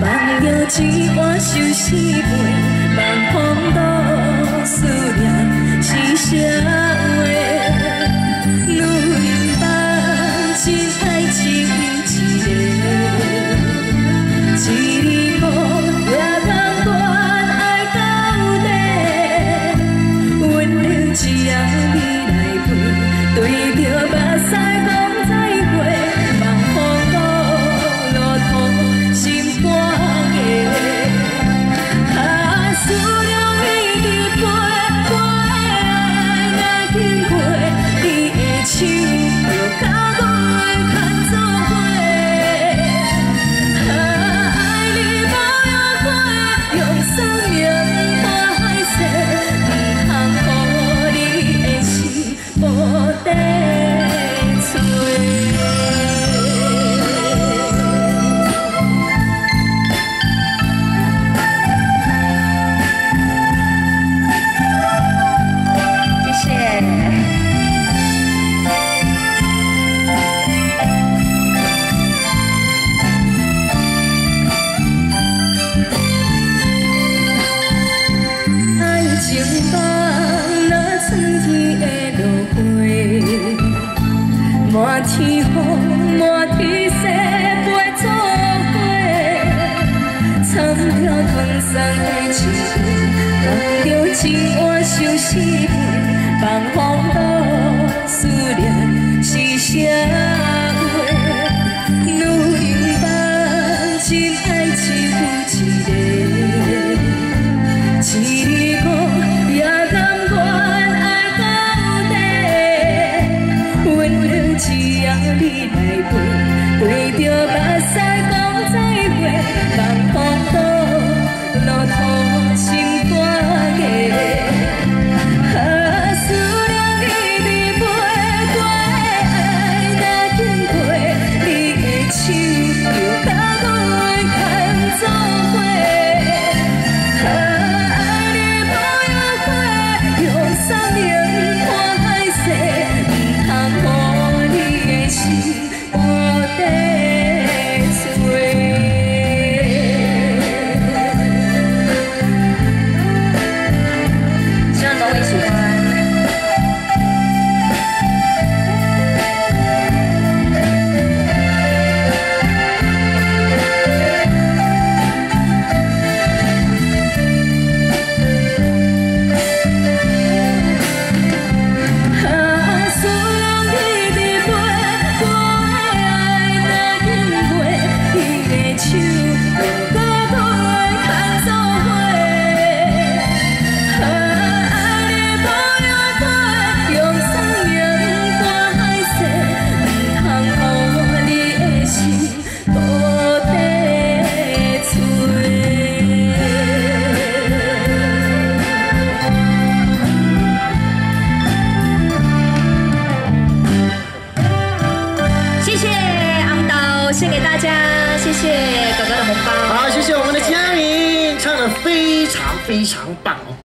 梦着一碗寿司饭，梦风度思念是啥话？女人梦真爱情一个，一日无也通断爱到底，温柔一夜你来陪，对着目屎讲再会，梦风度路途心肝硬。 思念一直陪，我的爱若经过，你的手就甲我牵做伙。爱你无后悔，用生命换海誓，不通予你的心无底找。 情梦若春天会落花，满天风，满天雪，陪做伙。参条唐山的树梦着一碗寿司饭，梦风度思念是啥话？女人梦真爱只有一个，一日无也甘愿爱到底，温柔一夜你来陪，对着目屎讲再会，梦风度路途心肝硬。 思念一直陪，我的爱若经过，你的手就甲我牵做伙。爱你无后悔，用生命换海誓，不通予你的心无底找。希望各位喜欢。 献给大家，谢谢哥哥的红包。 好，谢谢我们的佳明，唱得非常非常棒哦。